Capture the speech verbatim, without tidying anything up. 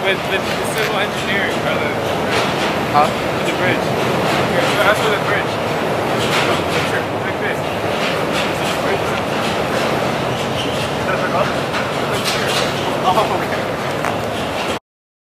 but the, the civil engineering, or the, Huh? the bridge.